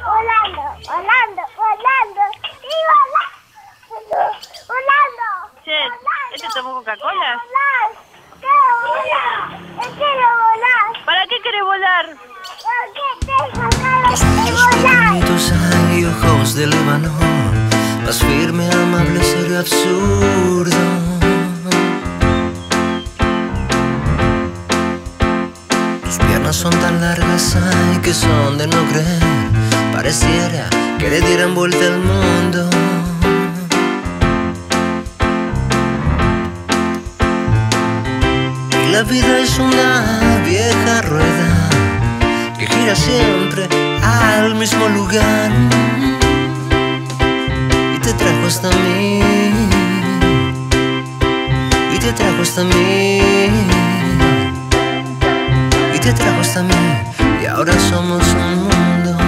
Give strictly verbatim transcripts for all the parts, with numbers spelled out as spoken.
volando, volando, volando, y volando, volando. Che, ¿este tomó Coca-Cola? Volar, quiero volar, quiero volar. ¿Para qué querés volar? Porque tengo ganas Tus de ojos volar. pequeñitos hay ojos de Líbano, más firme, amable, serio, absurdo. Tus piernas son tan largas, ay, que son de no creer. Pareciera que le dieran vuelta al mundo. Y la vida es una vieja rueda que gira siempre al mismo lugar y te trajo hasta mí, y te trajo hasta mí, y te trajo hasta mí, y ahora somos un mundo.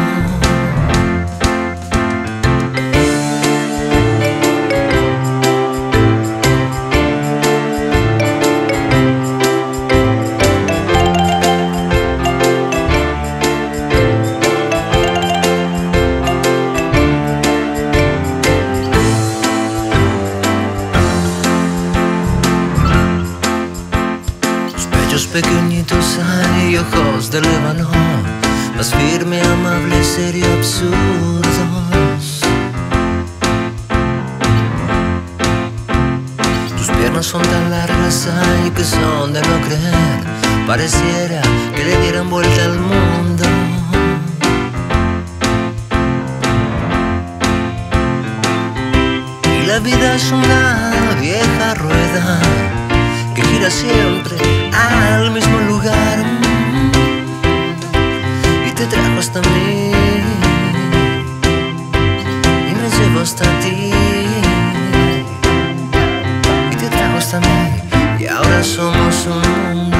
Pequeñitos hay ojos de Líbano, más firme, amable, serio, absurdos. Tus piernas son tan largas, ay, que son de no creer. Pareciera que le dieran vuelta al mundo. Y la vida es una vieja rueda que gira siempre al mismo lugar y te trajo hasta mí y me llevó hasta ti y te trajo hasta mí y ahora somos un mundo.